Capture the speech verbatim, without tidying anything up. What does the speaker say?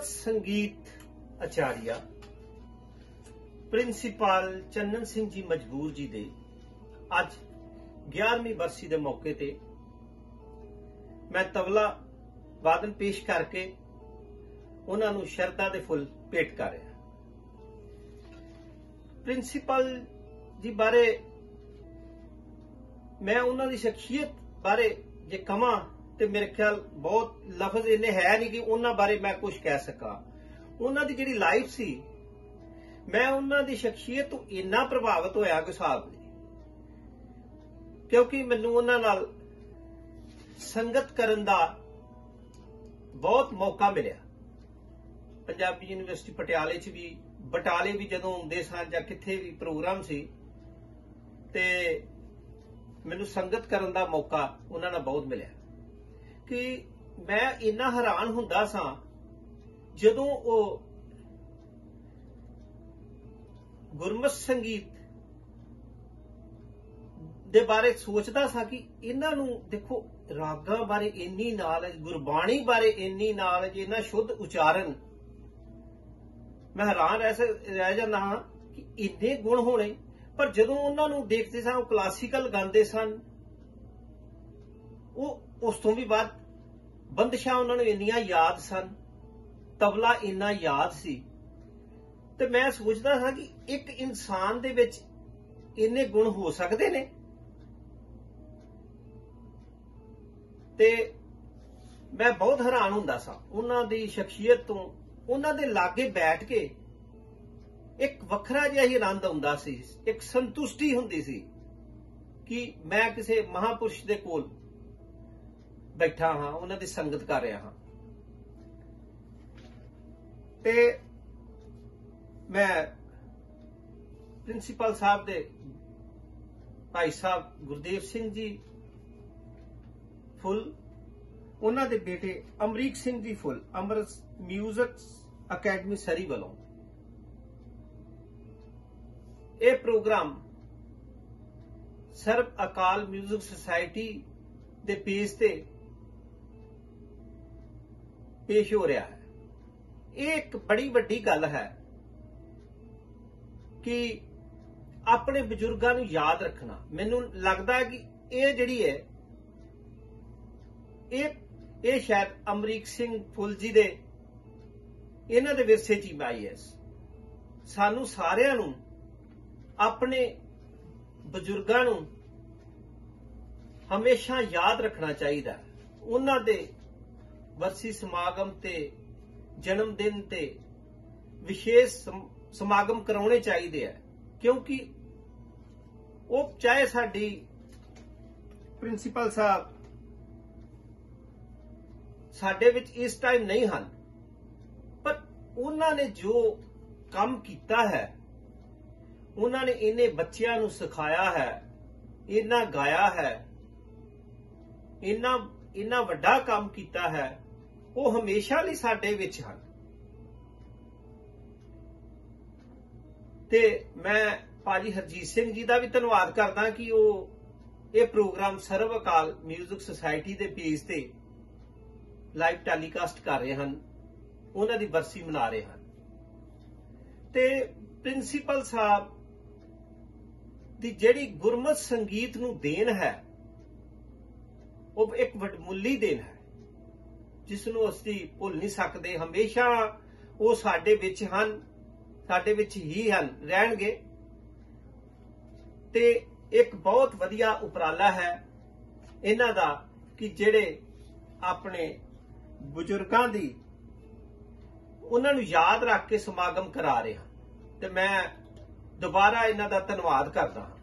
गुरमत संगीत आचार्य प्रिंसीपल चन्नन सिंह जी मजबूर जी दे अज ग्यारहवीं बरसी के मौके ते मैं तबला वादन पेश करके उन्होंने शरदा दे फुल भेट कर रहा। प्रिंसीपल जी बारे मैं उन्होंने शख्सियत बारे जे कमा तो मेरे ख्याल बहुत लफज इन्ने है नहीं कि उन्होंने बारे मैं कुछ कह सका। उन्होंने जिहड़ी लाइफ सी मैं उन्होंने शख्सियत तो इन्ना प्रभावित होया कि साहब ने, क्योंकि मैनू उन्होंने नाल संगत करन दा बहुत मौका मिलिया। पंजाबी यूनिवर्सिटी पटियाले च भी बटाले भी जदों आउंदे सन जां किथे भी प्रोग्राम सी ते मैनू संगत करन दा मौका उन्होंने बहुत मिलिया कि मैं इन्ना हैरान हुंदा सां जदों वो गुरमत संगीत दे बारे सोचदा सा कि इन्हां नूं देखो रागां बारे इन्नी नॉलेज, गुरबाणी बारे इन्नी नॉलेज, इन्ना शुद्ध उच्चारण, मैं हैरान रह रह जांदा हां कि इन्ने गुण होने। पर जदों उन्हां नूं देखदे सन क्लासिकल गांदे सन, वो उस तों भी बाद बंदिशां उन्हां नूं इन्नियां याद सन, तबला इन्ना याद सी। ते मैं सोचदा था कि एक इंसान दे विच इन्ने गुण हो सकदे ने। ते मैं बहुत हैरान हुंदा सा उन्हां दी शख्सियत तो। उन्हां दे लागे बैठ के एक वखरा जिहा ही आनंद आउंदा सी, एक संतुष्टि हुंदी सी कि मैं किसी महापुरुष दे कोल बैठा हाँ, उन्हां दी संगत कर रहा हाँ। ते मैं प्रिंसीपल साहब दे भाई साहब गुरदेव सिंह जी फुल, उन्हां दे बेटे Amrik Singh ji Phull, Amrit music academy Surrey वालों यह programme Sarv Akal music society दे पेज ते पेश हो रहा है। यह एक बड़ी वड्डी गल है कि अपने बजुर्गों नूं याद रखना। मैनू लगता है कि यह जिहड़ी है ये शायद अमरीक सिंह फुल जी दे इन्हां दे विरसे च आई है। सानू सारिआं नूं अपने बजुर्गों नूं हमेशा याद रखना चाहिए। उन्हां दे वरसी समागम ते जन्मदिन ते विशेष समागम कराने चाहिए है, क्योंकि वो चाहे साडी प्रिंसीपल साहब साडे विच इस टाइम नहीं हन, पर उन्होंने जो काम किया है, उन्होंने इन्ने बच्चियां नूं सिखाया है, इन्ना गाया है, इन्ना इन्ना वड्डा काम किया है, वो हमेशा लई साडे विच हन। ते मैं भाजी हरजीत सिंह जी का भी धन्नवाद करदा कि वो ये programme Sarv Akal music society के पेज ते लाइव टैलीकास्ट कर रहे हैं, उन्हां दी बरसी मना रहे हैं। ते प्रिंसीपल साहब दी जिहड़ी गुरमत संगीत नूं देन है, वो एक वडमुल्ली देन है जिसनूं असीं भुल नहीं सकते। हमेशा वो साडे विच हन, साडे विच ही हन, रहणगे। ते एक बहुत वधिया उपराला है इन्हां दा कि जिहड़े अपने बुजुर्गां दी उन्हां नूं याद रख के समागम करा रहे हैं। ते मैं दोबारा इन्हां दा धन्नवाद करदा हां।